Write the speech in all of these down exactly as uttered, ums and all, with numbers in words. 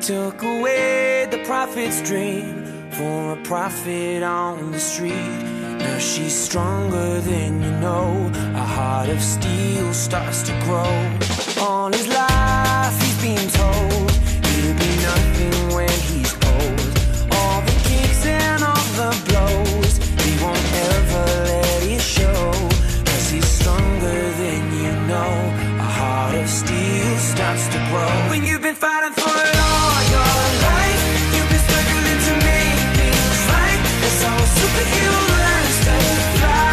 took away the prophet's dream for a prophet on the street. Now she's stronger than you know. A heart of steel starts to grow. All his life he's been told he'll be nothing when he's old. All the kicks and all the blows, he won't ever let it show. Cause he's stronger than you know. A heart of steel starts to grow. When you've been fighting for it all your life, you've been struggling to make things right. That's how a superhero learns to fly.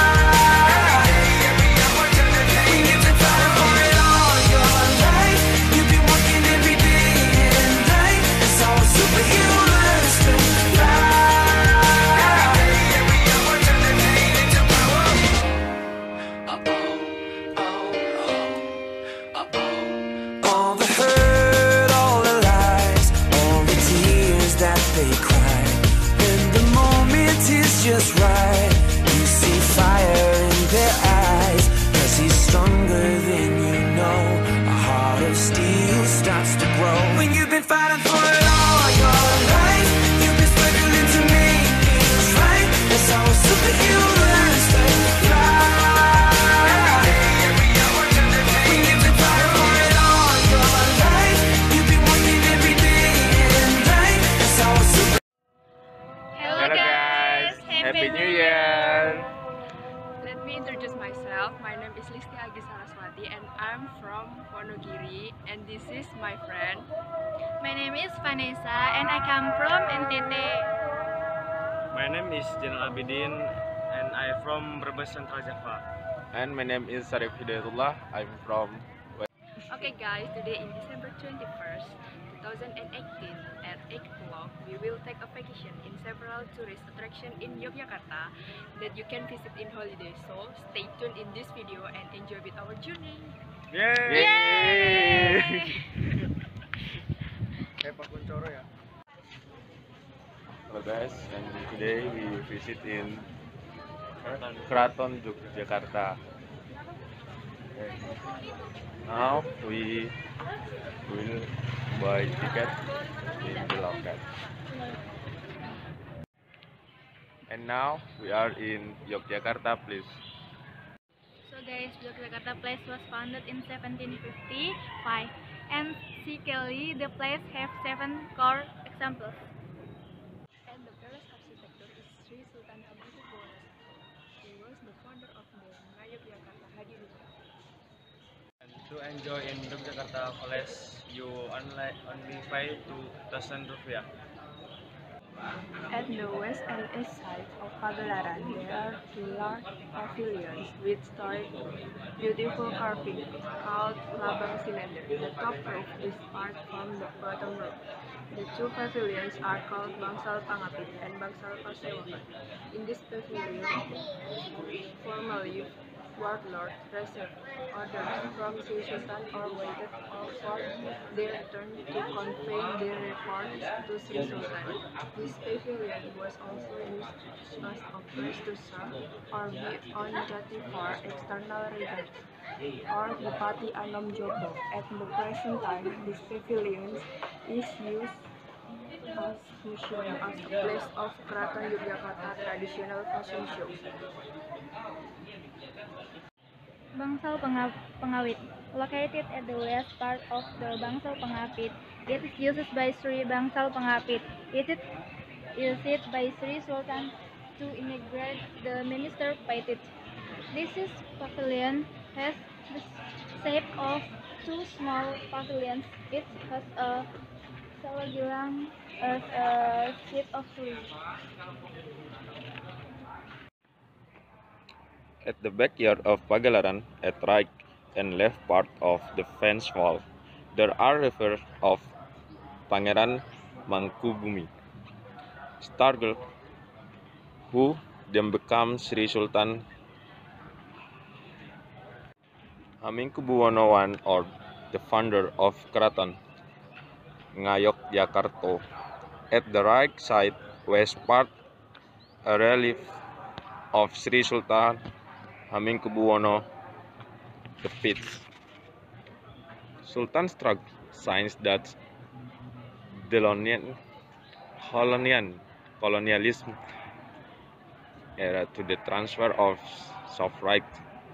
When you've been fighting for it all your life, you've been working every day and night. That's how a superhero learns to fly. All the hurt, all the lies, all the tears that they cry. When the moment is just right, you see fire in their eyes. Cause he's stronger than you know. A heart of steel starts to grow. When you've been fighting for it all your life, you've been struggling to make things right. That's how a superhero learns to fly. When you've been fighting for it all your life, you've been working every day and night. That's how a super. Hello guys, Happy New Year! Let me introduce myself. My name is Listi Agi Saraswati and I'm from Wonogiri, and this is my friend. My name is Vanessa and I come from N T T. My name is Jainal Abidin and I am from Brebes Central Java. And my name is Sarif Hidayatullah. I'm from Okay guys, today in December twenty-first, two thousand eighteen at eight o'clock, we will take a vacation in several tourist attractions in Yogyakarta that you can visit in holiday. So stay tuned in this video and enjoy with our journey. Yay! Yay! Kayak Pak Kuncoro ya. Hello guys, and today we visit in Keraton Yogyakarta. Okay. Now we will buy ticket in the loket. And now we are in Yogyakarta Place. So guys, Yogyakarta Place was founded in seventeen fifty-five, and secretly the place have seven core examples. And the palace architecture is Sri Sultan Hamengkubuwono. He was the founder of the Ngayogyakarta Hadiluhur. And to enjoy in Yogyakarta Palace, you only only pay two thousand rupiah. At the west and east side of Pagelaran, there are two large pavilions with storied, beautiful carving called Labang Cylinder. The top roof is part from the bottom roof. The two pavilions are called Bangsal Pangapit and Bangsal Pasewakan. In this pavilion, formerly warlord received orders from Sri Sultan or waited for their turn to convey their reports to Sri Sultan. This pavilion was also used as a place to serve or be on duty for external regents or Bupati Anom Jobo. At the present time, this pavilion is used as museum as a place of Keraton Yogyakarta traditional fashion show. Bangsal Pangawit, located at the west part of the Bangsal Pangapit, it is used by Sri Bangsal Pangapit. It is used by Sri Sultan to inaugurate the Minister Paitit. This is pavilion has the shape of two small pavilions. It has a salagilang as a sheet of tree. At the backyard of Pagelaran, at right and left part of the fence wall, there are rivers of Pangeran Mangkubumi, Stargirl, who then became Sri Sultan Hamengkubuwono the First, or the founder of Keraton Ngayogyakarta. At the right side west part, a relief of Sri Sultan Hamengkubuwono the Fifth. Sultan struck signs that Delonian Holonian colonialism era to the transfer of sovereignty.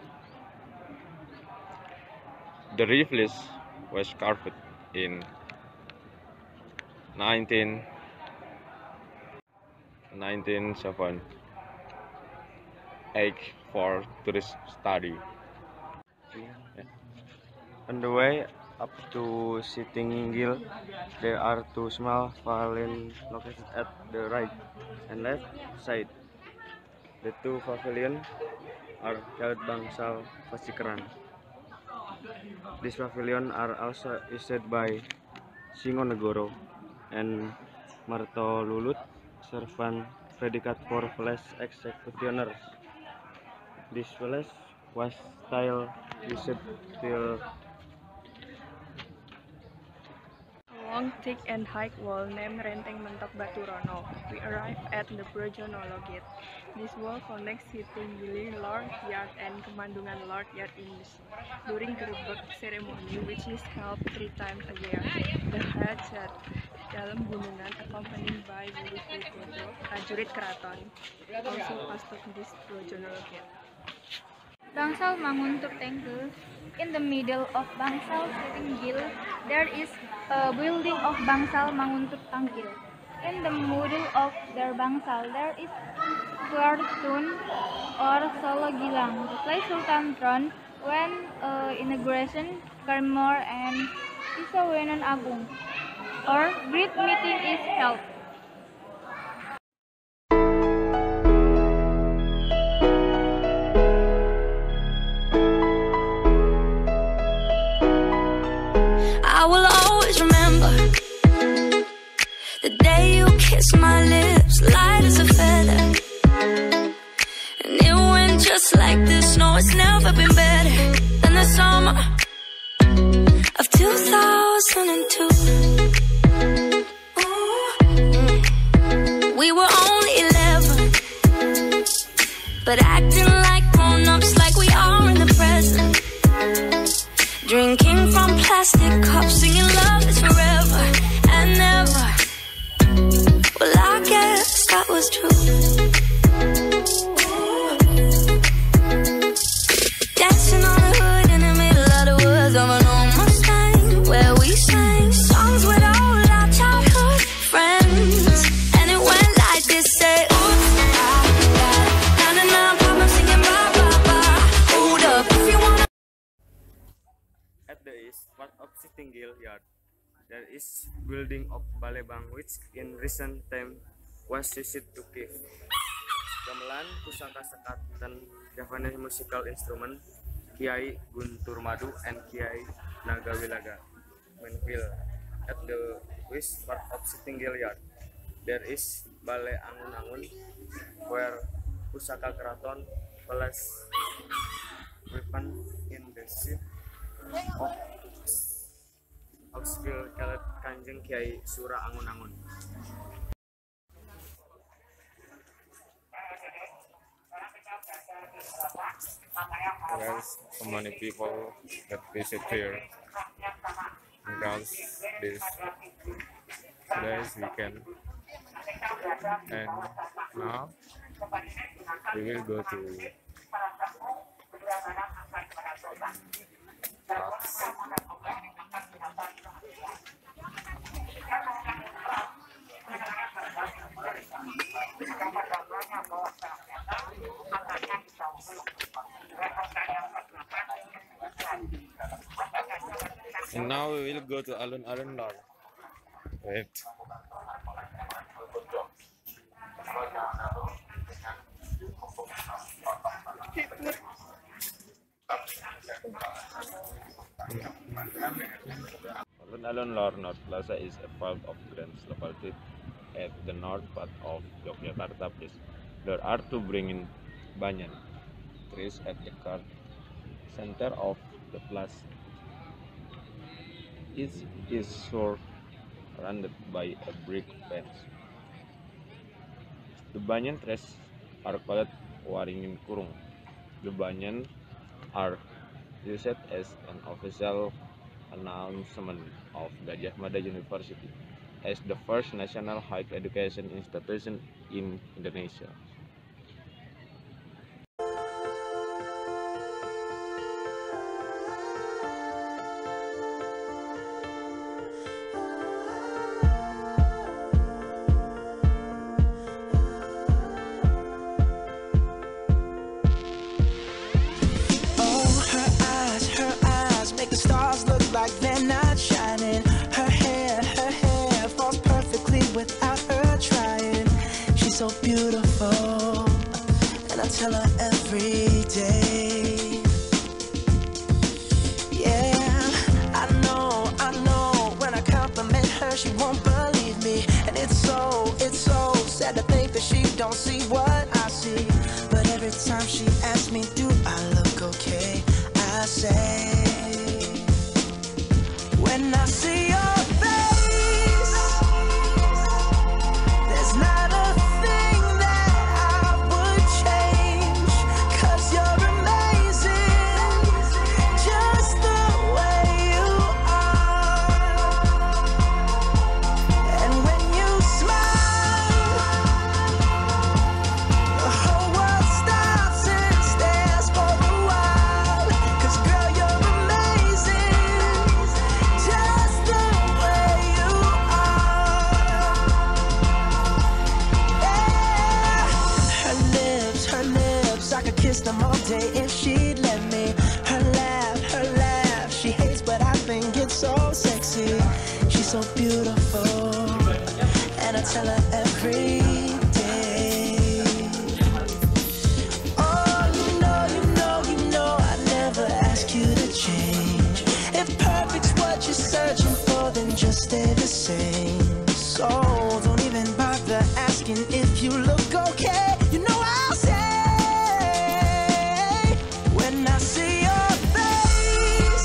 The Rifles was carved in nineteen ninety-eight for tourist study. On the way up to Sittinggill, there are two small pavilions located at the right and left side. The two pavilions are called Bangsal Pasikeran. These pavilions are also issued by Singonegoro and Martolulut, servant predicate for police executioners. This palace was still used till Along thick and high wall named Renteng Mentok Baturono, we arrive at the Brojonolo Gate. This wall connects Sittinggill Lord Yard and Kemandungan Lord Yard in during Grebek ceremony, which is held three times a year. The head sat dalam gunungan accompanied by Wulufugodo, prajurit keraton, also passed through this Brojonolo Gate. Bangsal Manguntup Tengke. In the middle of Bangsal Sittinggill, there is a building of Bangsal Manguntup Tangkil. In the middle of their Bangsal, there is Kuartun or Solo Gilang, the place Sultan throne when uh, inauguration, Karmor and Isawenan Agung, or great meeting is held. I will always remember the day you kissed my lips, light as a feather. And it went just like this. No, it's never been better than the summer of two thousand two. We were only eleven, but acting like grown-ups, like we are in the present. Drinking from plastic cups, singing love is forever and never. Well, I guess that was true. Dancing on the hood in the middle of the woods of an old Mustang, where we sang songs with all our childhood friends. And it went like this, say, oops, ah, ah, na na na, papa singing ba ba ba. Hold up, if you wanna. At the east part of Sittinggill Yard, there is building of Balebang, which in recent time was used to keep gamelan, pusaka sekat, dan Javanese musical instrument Kiai Guntur Madu and Kiai Nagawilaga Menville. At the west part of Sittinggill Yard, there is Balai Angun-Angun, where pusaka keraton plus weapon in the ship of Augsville called Kanjeng Kiai Sura Angun-Angun. There's so many people that visit here because this today's weekend, and now we will go to Parks. And now we will go to Alun-Alun North. Wait. Alun-Alun North Plaza is a part of Grand located at the north part of Yogyakarta Place. There are two bringing banyan trees at the center of the plaza. It is surrounded by a brick fence. The banyan trees are called Waringin Kurung. The banyan are used as an official announcement of Gadjah Mada University. as the first national higher education institution in Indonesia. Oh, her eyes, her eyes make the stars look like they're not shining. Her hair, her hair falls perfectly without her trying. She's so beautiful, and I tell her every day. Yeah, I know, I know, when I compliment her, she won't believe me. And it's so, it's so sad to think that she don't see what I see. But every time she asks me, do I look okay? I say, when I see your face, there's not a thing that I would change. 'Cause you're amazing, just the way you are. And when you smile, the whole world stops and stares for a while. 'Cause girl, you're amazing, just the way you are. Yeah. Her lips, her lips, I could kiss them all day if she'd let me. Her laugh, her laugh, she hates but I think it's so sexy. She's so beautiful, and I tell her every day. Oh, you know, you know, you know, I never ask you to change. If perfect's what you're searching for, then just stay the same. So don't even bother asking if you look okay. You know I'll say, when I see your face,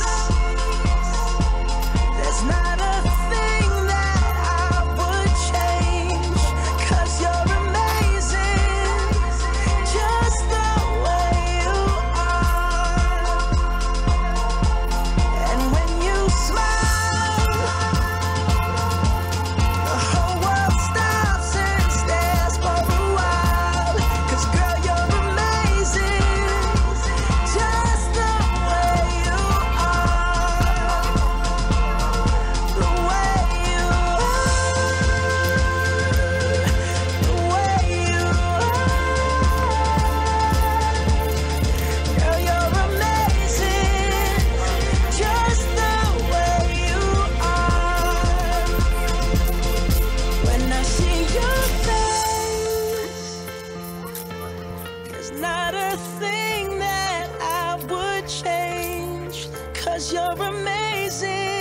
there's not a thing that I would change. 'Cause you're amazing, just the way you are. And when you smile, the whole world stops and stares for a while. 'Cause girl, you're amazing, just the way you are. The way you are. The way you are. Girl, you're amazing, just the way you are. When I see your face, there's not a thing that I would change. 'Cause you're amazing,